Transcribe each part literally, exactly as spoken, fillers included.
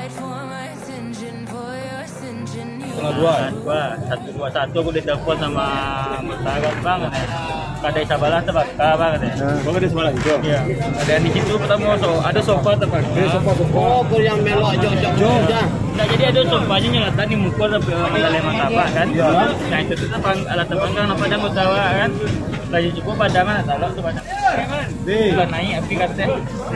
Setengah dua, dua, satu dua satu aku ditelepon sama Mataran bang, kadai Sabalah terbakar bang katanya. Oh, kadai Sabalah itu. Iya. Ada di situ pertama so, ada sofa terbakar. Ada sofa sofa. Oh, kalau yang melok jok-jok jok. Nah, jadi ada sofanya nyelatan di mukul sampai medali martabak kan. Ya. Nah itu tuh tepang alat tepanggang apa yang utawa kan. Lagi cukup padangan atau tuh padang. Sudah naik api katanya.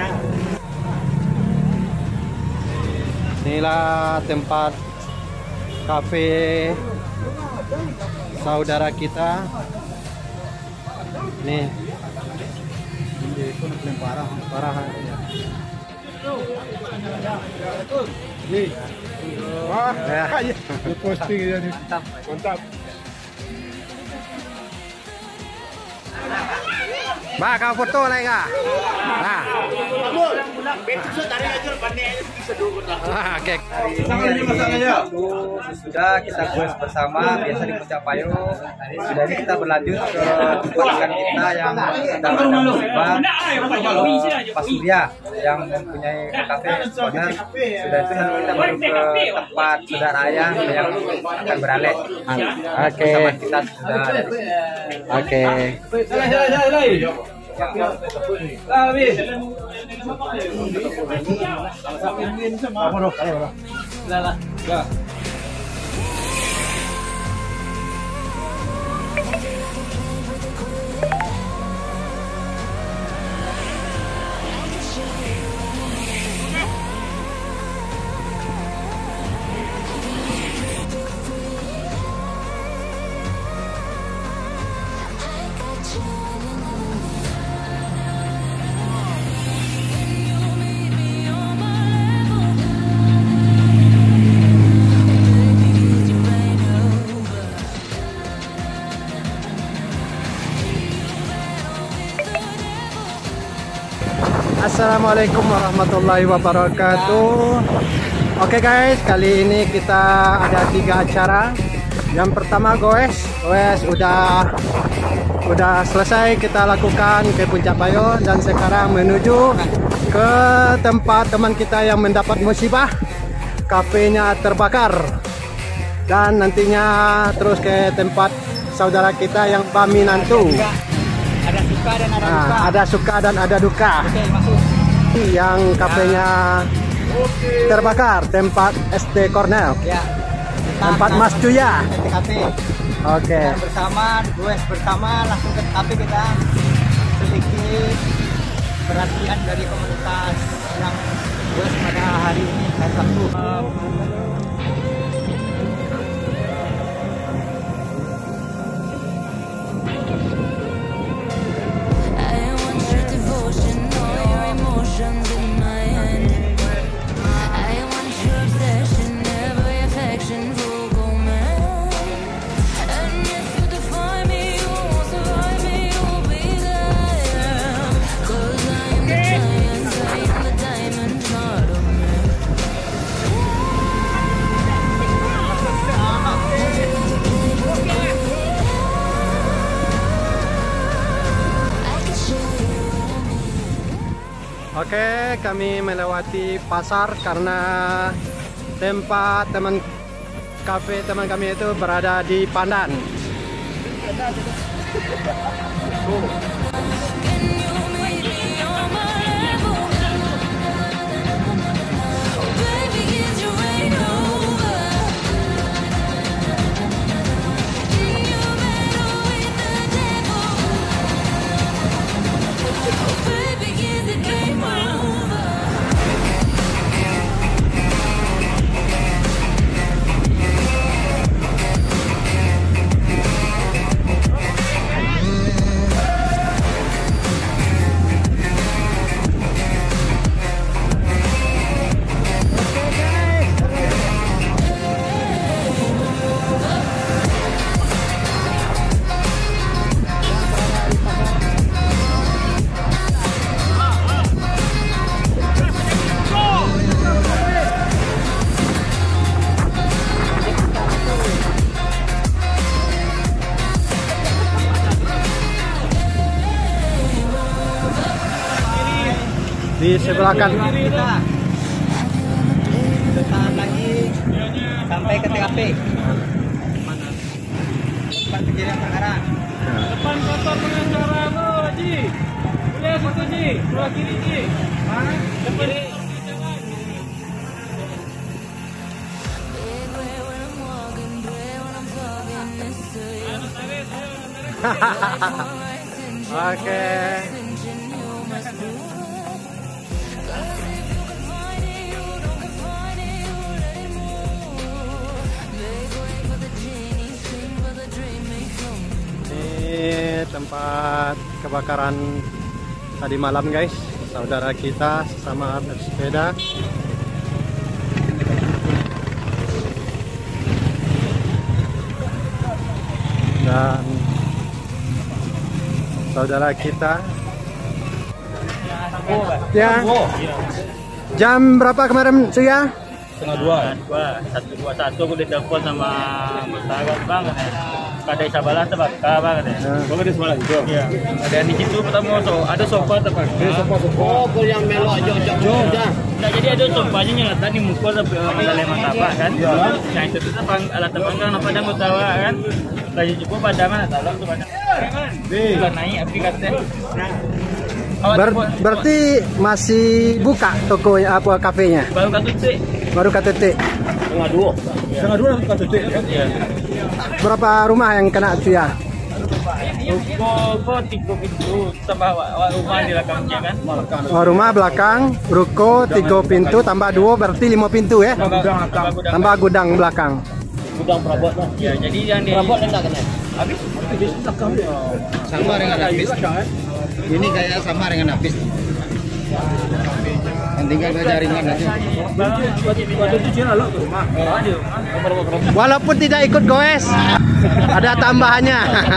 Inilah tempat kafe saudara kita. Nih. Ini parah, parah. Nih. Wah, ya. Posting ya nih. Mantap. Mbak, kau foto lagi kah? Nah. Oke. Sudah kita goes bersama, biasa di Puncak Payung. Sudah ini kita berlanjut ke tempat ikan kita yang sedang ada musibah, Pak Surya yang mempunyai kafe corner. Sudah itu nanti kita baru ke tempat saudara ayah yang akan beralih. Oke. Bersama kita sudah ada. Oke. Assalamualaikum warahmatullahi wabarakatuh. Oke guys, kali ini kita ada tiga acara. Yang pertama goes, goes udah udah selesai kita lakukan ke Puncak Payung dan sekarang menuju ke tempat teman kita yang mendapat musibah, kafenya terbakar. Dan nantinya terus ke tempat saudara kita yang Baminantu. Ada suka dan ada duka. Nah, ada suka dan ada duka. Oke, masuk. Yang kafenya terbakar, tempat S D Cornell, Ya. tempat Mas Cuya. T K P. Oke. Kita bersama, goes bersama langsung ke T K P kita sedikit perhatian dari komunitas yang goes pada hari ini hari Sabtu. Oke, kami melewati pasar karena tempat teman kafe teman kami itu berada di Pandan. Di sebelah kan sesaat lagi sampai ke T K P. Mana? Tempat kejadian perkara. Depan kantor pengacara lo, Ji. Boleh situ, Ji. Sebelah kiri, Ji. Mana? Depan kiri. Oke. Ini tempat kebakaran tadi malam, guys. Saudara kita sesama bersepeda. Dan saudara kita ya, jam berapa kemarin Suya? Setengah dua. Dua, satu dua satu aku ditelepon sama Mustafa bang, kadai Sabalah terbakar bang katanya. Oh, di sebelah itu. Iya. Ada di situ pertama so, ada sofa terbakar. Sofa sofa. Oh, kalau yang melok jok jok jok. Nah, jadi ada sofanya nyelatan di mukul tapi misalnya mata kan. Nah itu tuh bang alat terbakar apa dah mau tahu kan? Lagi cukup pada mana tahu tuh pada. Sudah naik aplikasinya. Ber berarti masih buka tokonya apa kafenya? Baru kartu T. Baru kartu T. Setengah dua. Setengah dua kartu T. Iya. Berapa rumah yang kena itu ya? Ruko tiga pintu tambah rumah di belakangnya kan? Oh, rumah belakang, ruko tiga pintu tambah dua berarti lima pintu ya? Tambah gudang belakang. Gudang perabot lah. Ya, jadi yang di perabot enggak kena. Habis? Habis takam. Sama dengan habis. Ini kayak sama dengan habis. Yang tinggal ke jaringan aja. Walaupun tidak ikut goes, ada tambahannya.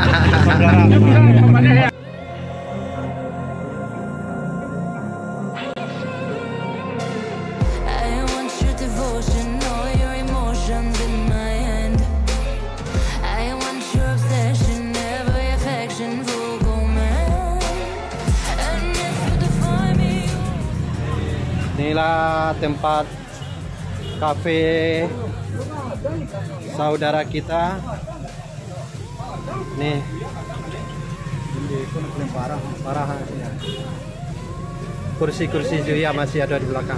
Inilah tempat kafe saudara kita. Nih. Parah, parah. Kursi-kursi Juya masih ada di belakang.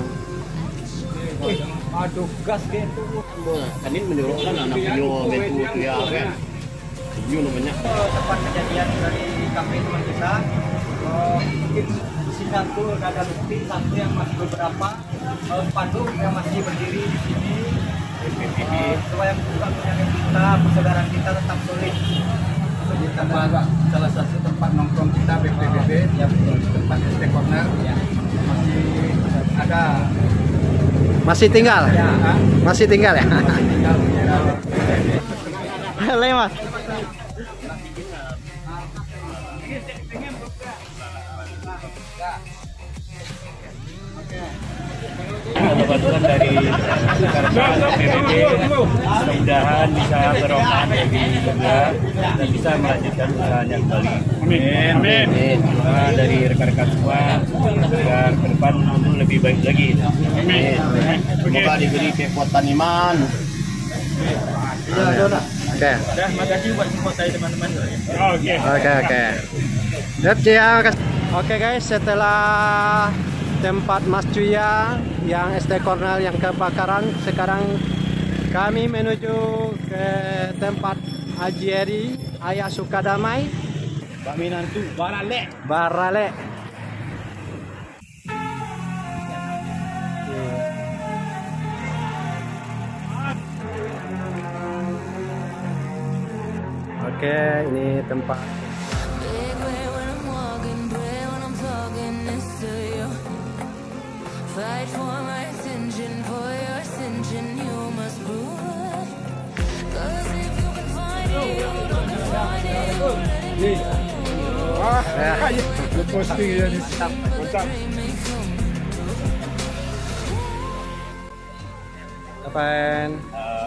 Aduh, gas gitu. Kanin menyuruhkan anak video betul ya kan. Video namanya. Tempat kejadian dari kafe teman kita. Oh, mungkin satu ada bukti, satu yang masih beberapa spanduk yang masih berdiri di sini. Uh, supaya bukan penyakit kita, persaudaraan kita tetap solid. Di tempat salah satu tempat nongkrong kita B P B B, ya tempat S T Corner, ya masih ada. Masih tinggal? Ya, masih tinggal ya? masih tinggal. Lewat. Bantuan dari B P B B, mudah-mudahan bisa berokat lebih juga dan bisa melanjutkan usahanya kembali. Amin. Amin. Doa dari rekan-rekan semua agar ke depan lebih baik lagi. Amin. Semoga diberi kekuatan iman. Oke. Dah, makasih buat support saya teman-teman. Oke. Oke, oke. Lihat ya. Oke guys, setelah tempat Mas Cuya yang S T Cornell yang kebakaran, sekarang kami menuju ke tempat Haji Eri Ayah Sukadamai Baminantu Barale. Barale. Oke, ini tempat. Fight for my attention, for your ascension, you must prove. Cause if you can find it, you don't define it. Kapan?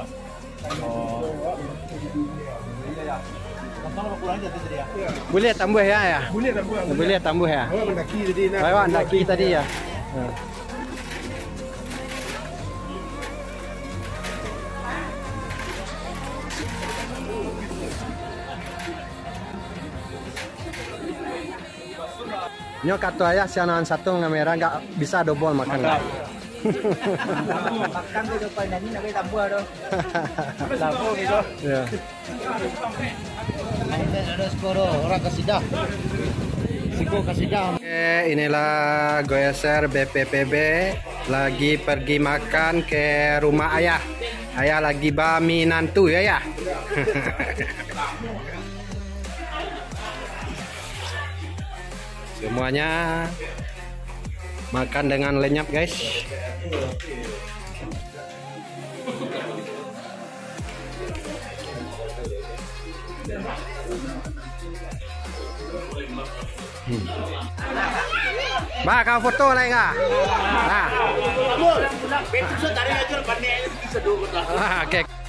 Boleh tambah ya ya? Boleh tambah. Boleh tambah ya? Oh, mendaki tadi nak. Bawa mendaki tadi ya. Nyo kata ayah sianan satu ngamera nggak bisa double makan. Makan tuh depan ini nak tambah doh. Tambah gitu. Ya. Ada skoro orang kasih dah. Siko kasih dah. Oke, inilah Goeser B P P B lagi pergi makan ke rumah ayah. Ayah lagi bami nantu ya ya. Semuanya makan dengan lenyap guys. Hmm. Ba, kau foto lagi nggak? Nah. Ah, oke.